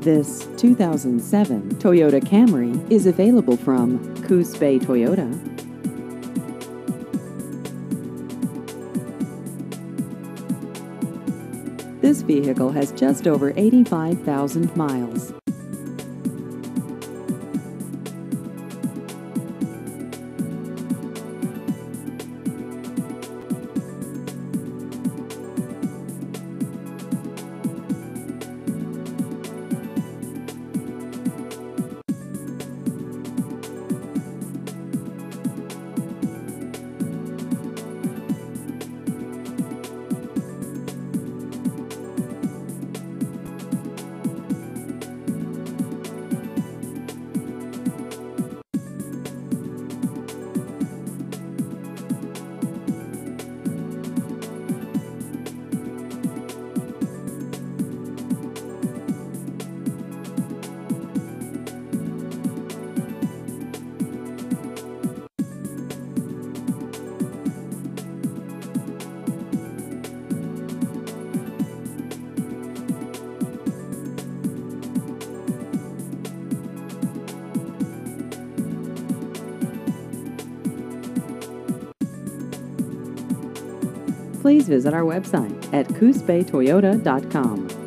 This 2007 Toyota Camry is available from Coos Bay Toyota. This vehicle has just over 85,000 miles. Please visit our website at coosbaytoyota.com.